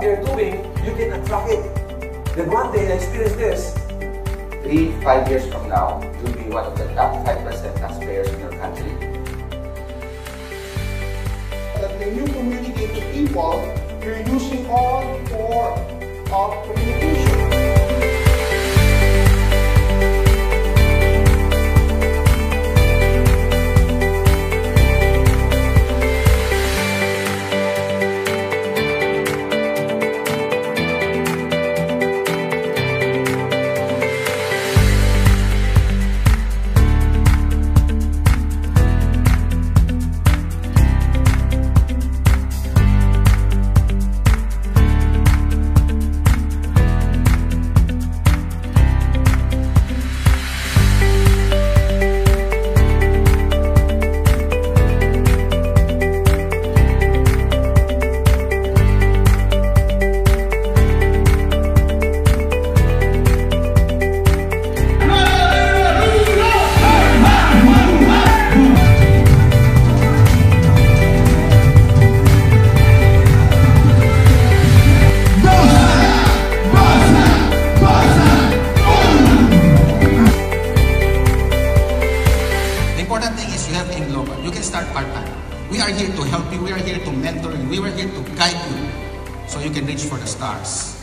what they're doing, you can attract it. Then one day, I experienced this. 3-5 years from now, you'll be one of the top 5% taxpayers in your country. That when you communicate to people, you're using all forms of communication. Important thing is you have Think Global. You can start part-time. We are here to help you. We are here to mentor you. We are here to guide you so you can reach for the stars.